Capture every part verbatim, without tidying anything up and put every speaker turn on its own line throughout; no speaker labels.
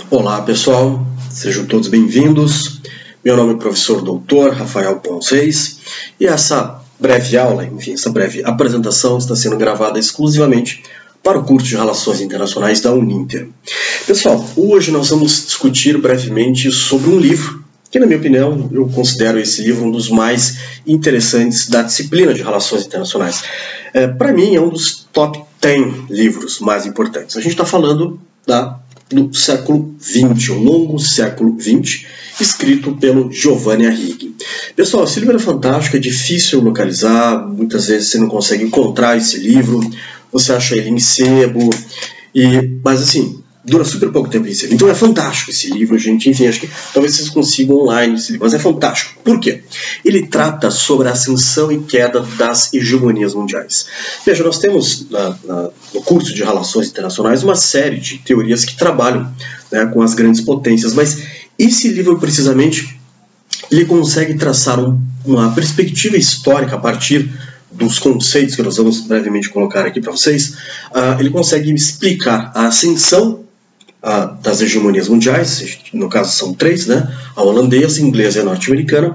Olá pessoal, sejam todos bem-vindos. Meu nome é o professor doutor Rafael Ponceis e essa breve aula, enfim, essa breve apresentação está sendo gravada exclusivamente para o curso de Relações Internacionais da Uninter. Pessoal, hoje nós vamos discutir brevemente sobre um livro que, na minha opinião, eu considero esse livro um dos mais interessantes da disciplina de Relações Internacionais. É, para mim, é um dos top dez livros mais importantes. A gente está falando da do século vinte, o longo século vinte, escrito pelo Giovanni Arrighi. Pessoal, esse livro é fantástico, é difícil localizar, muitas vezes você não consegue encontrar esse livro, você acha ele em sebo, e, mas assim, dura super pouco tempo em sebo. Então é fantástico esse livro, gente, enfim, acho que talvez vocês consigam online esse livro, mas é fantástico. Por quê? Ele trata sobre a ascensão e queda das hegemonias mundiais. Veja, nós temos na, na, no curso de Relações Internacionais uma série de teorias que trabalham, né, com as grandes potências, mas esse livro precisamente ele consegue traçar um, uma perspectiva histórica a partir dos conceitos que nós vamos brevemente colocar aqui para vocês. Uh, ele consegue explicar a ascensão uh, das hegemonias mundiais, no caso são três, né? A holandesa, a inglesa e a norte-americana, uh,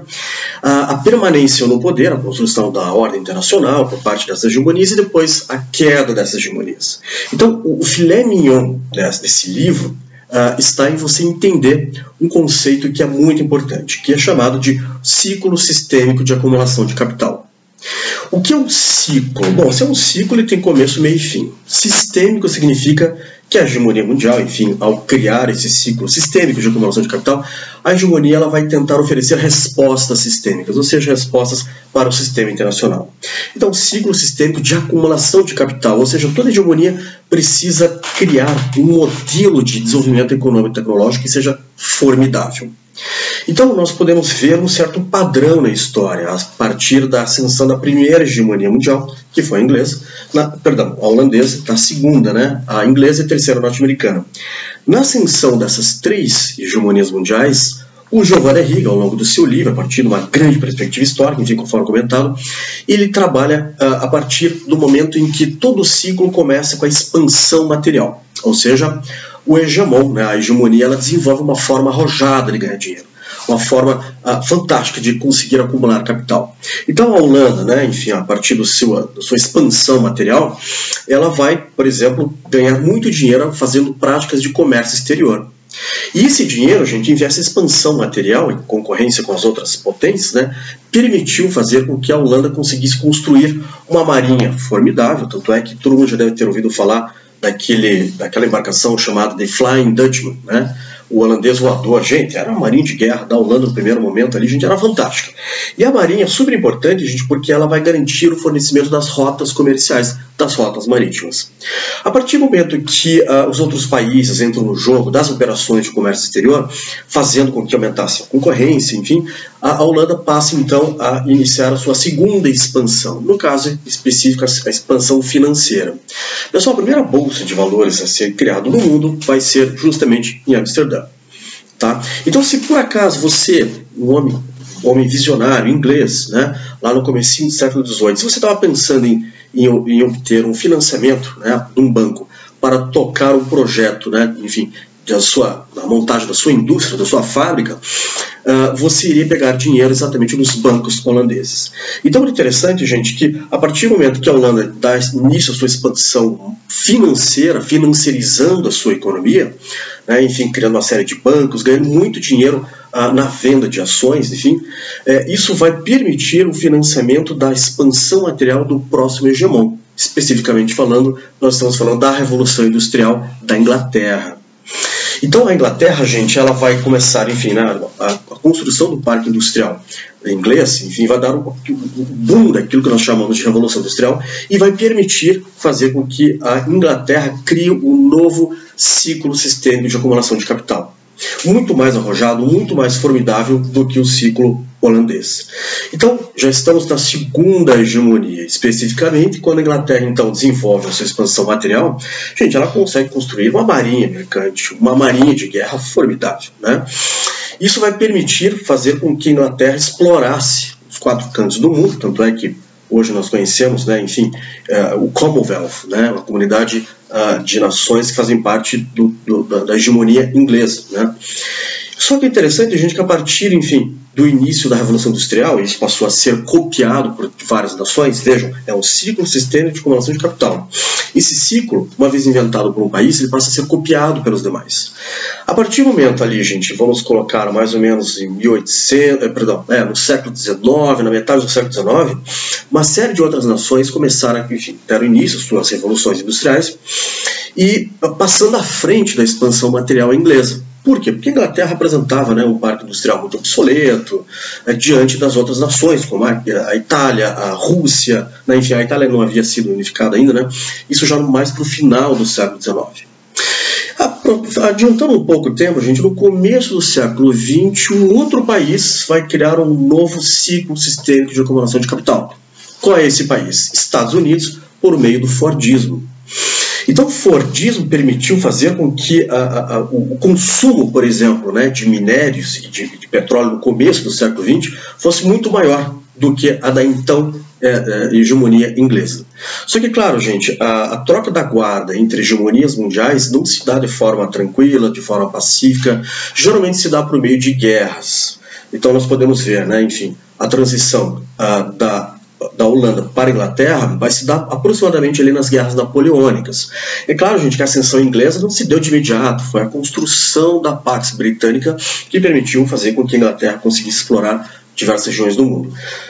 a permanência no poder, a construção da ordem internacional por parte dessas hegemonias e depois a queda dessas hegemonias. Então, o filé mignon desse livro Uh, está em você entender um conceito que é muito importante, que é chamado de ciclo sistêmico de acumulação de capital. O que é um ciclo? Bom, se é um ciclo, ele tem começo, meio e fim. Sistêmico significa que a hegemonia mundial, enfim, ao criar esse ciclo sistêmico de acumulação de capital, a hegemonia ela vai tentar oferecer respostas sistêmicas, ou seja, respostas para o sistema internacional. Então, ciclo sistêmico de acumulação de capital, ou seja, toda hegemonia precisa criar um modelo de desenvolvimento econômico e tecnológico que seja formidável. Então, nós podemos ver um certo padrão na história, a partir da ascensão da primeira hegemonia mundial, que foi a inglesa, na, perdão, a holandesa, da segunda, né, a inglesa e a terceira norte-americana. Na ascensão dessas três hegemonias mundiais, o Giovanni Arrighi, ao longo do seu livro, a partir de uma grande perspectiva histórica, enfim, conforme comentado, ele trabalha uh, a partir do momento em que todo o ciclo começa com a expansão material, ou seja, o hegemon, né, a hegemonia, ela desenvolve uma forma arrojada de ganhar dinheiro, uma forma uh, fantástica de conseguir acumular capital. Então a Holanda, né, enfim, a partir do seu, da sua expansão material, ela vai, por exemplo, ganhar muito dinheiro fazendo práticas de comércio exterior. E esse dinheiro, gente, em essa expansão material, em concorrência com as outras potências, né, permitiu fazer com que a Holanda conseguisse construir uma marinha formidável, tanto é que todo mundo já deve ter ouvido falar daquele, daquela embarcação chamada The Flying Dutchman, né? O holandês voador, gente, era uma marinha de guerra da Holanda no primeiro momento ali, gente, era fantástica. E a marinha é super importante, gente, porque ela vai garantir o fornecimento das rotas comerciais, das rotas marítimas. A partir do momento que uh, os outros países entram no jogo das operações de comércio exterior, fazendo com que aumentasse a concorrência, enfim, a Holanda passa então a iniciar a sua segunda expansão, no caso específico a expansão financeira. Pessoal, a primeira bolsa de valores a ser criada no mundo vai ser justamente em Amsterdã. Tá? Então, se por acaso você, um homem, um homem visionário, inglês, né, lá no comecinho do século dezoito, se você estava pensando em, em, em obter um financiamento, né, de um banco para tocar um projeto, né, enfim, da sua, da montagem da sua indústria, da sua fábrica, uh, você iria pegar dinheiro exatamente nos bancos holandeses. Então é interessante, gente, que a partir do momento que a Holanda dá início à sua expansão financeira, financiarizando a sua economia, né, enfim, criando uma série de bancos, ganhando muito dinheiro uh, na venda de ações, enfim, é, isso vai permitir o financiamento da expansão material do próximo hegemon. Especificamente falando, nós estamos falando da Revolução Industrial da Inglaterra. Então a Inglaterra, gente, ela vai começar, enfim, né, a, a construção do parque industrial inglês, enfim, vai dar um, um boom daquilo que nós chamamos de Revolução Industrial e vai permitir fazer com que a Inglaterra crie um novo ciclo sistêmico de acumulação de capital. Muito mais arrojado, muito mais formidável do que o ciclo holandês. Então, já estamos na segunda hegemonia, especificamente quando a Inglaterra então desenvolve a sua expansão material, gente, ela consegue construir uma marinha mercante, uma marinha de guerra formidável, né? Isso vai permitir fazer com que a Inglaterra explorasse os quatro cantos do mundo, tanto é que hoje nós conhecemos, né, enfim, uh, o Commonwealth, né, uma comunidade uh, de nações que fazem parte do, do, da, da hegemonia inglesa, né. Só que é interessante, gente, que a partir, enfim, do início da Revolução Industrial, isso passou a ser copiado por várias nações, vejam, é um ciclo sistêmico de acumulação de capital. Esse ciclo, uma vez inventado por um país, ele passa a ser copiado pelos demais. A partir do momento ali, gente, vamos colocar mais ou menos em mil e oitocentos, perdão, é, no século dezenove, na metade do século dezenove, uma série de outras nações começaram a, enfim, deram início às suas revoluções industriais e passando à frente da expansão material inglesa. Por quê? Porque a Inglaterra representava, né, um parque industrial muito obsoleto, é, diante das outras nações, como a, a Itália, a Rússia, né, enfim, a Itália não havia sido unificada ainda, né, isso já mais para o final do século dezenove. Adiantando um pouco o tempo, gente, no começo do século vinte, um outro país vai criar um novo ciclo sistêmico de acumulação de capital. Qual é esse país? Estados Unidos, por meio do Fordismo. Então, o Fordismo permitiu fazer com que a, a, a, o consumo, por exemplo, né, de minérios e de, de petróleo no começo do século vinte fosse muito maior do que a da então é, é, hegemonia inglesa. Só que, claro, gente, a, a troca da guarda entre hegemonias mundiais não se dá de forma tranquila, de forma pacífica, geralmente se dá por meio de guerras. Então, nós podemos ver, né, enfim, a transição a, da da Holanda para a Inglaterra vai se dar aproximadamente ali nas guerras napoleônicas. É claro, gente, que a ascensão inglesa não se deu de imediato, foi a construção da Pax Britânica que permitiu fazer com que a Inglaterra conseguisse explorar diversas regiões do mundo.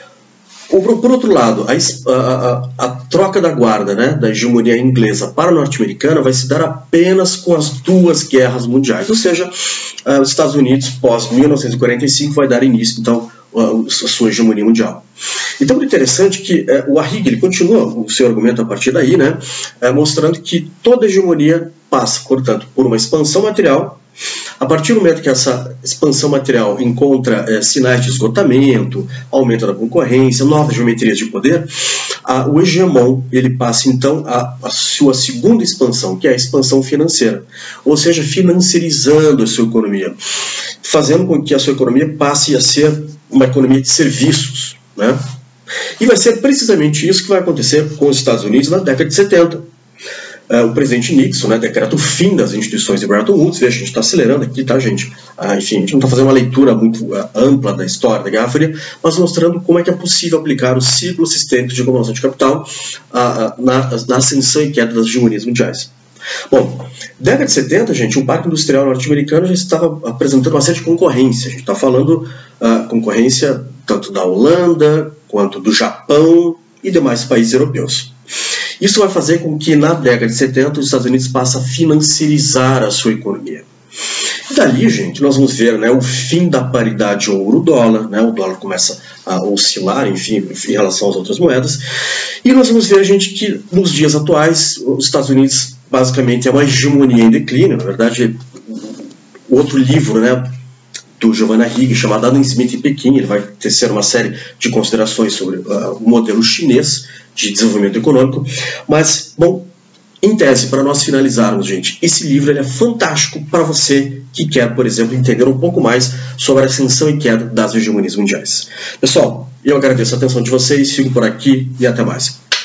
Por outro lado, a, a, a troca da guarda, né, da hegemonia inglesa para a norte-americana vai se dar apenas com as duas guerras mundiais, ou seja, os Estados Unidos, pós mil novecentos e quarenta e cinco, vai dar início, então, a sua hegemonia mundial. Então, é interessante que é, o Arrighi ele continua o seu argumento a partir daí, né, é, mostrando que toda hegemonia passa, portanto, por uma expansão material. A partir do momento que essa expansão material encontra é, sinais de esgotamento, aumento da concorrência, novas geometrias de poder, a, o hegemon ele passa então a, a sua segunda expansão, que é a expansão financeira, ou seja, financiarizando a sua economia, fazendo com que a sua economia passe a ser uma economia de serviços, né? E vai ser precisamente isso que vai acontecer com os Estados Unidos na década de setenta. Uh, o presidente Nixon, né, decreta o fim das instituições de Bretton Woods. Veja, a gente está acelerando aqui, tá, gente? Uh, enfim, a gente não está fazendo uma leitura muito uh, ampla da história da Guerra Fria, mas mostrando como é que é possível aplicar o ciclo sistêmico de acumulação de capital uh, uh, na, na ascensão e queda das hegemonias mundiais. Bom, década de setenta, gente, o parque industrial norte-americano já estava apresentando uma série de concorrência. A gente está falando uh, concorrência tanto da Holanda, quanto do Japão e demais países europeus. Isso vai fazer com que, na década de setenta, os Estados Unidos passem a financiarizar a sua economia. E dali, gente, nós vamos ver, né, o fim da paridade ouro-dólar, né, o dólar começa a oscilar, enfim, em relação às outras moedas, e nós vamos ver, gente, que nos dias atuais, os Estados Unidos, basicamente, é uma hegemonia em declínio. Na verdade, o outro livro, né, do Giovanni Arrighi, chamado Adam Smith em Pequim, ele vai tecer uma série de considerações sobre uh, o modelo chinês de desenvolvimento econômico. Mas, bom, em tese, para nós finalizarmos, gente, esse livro ele é fantástico para você que quer, por exemplo, entender um pouco mais sobre a ascensão e queda das hegemonias mundiais. Pessoal, eu agradeço a atenção de vocês, fico por aqui e até mais.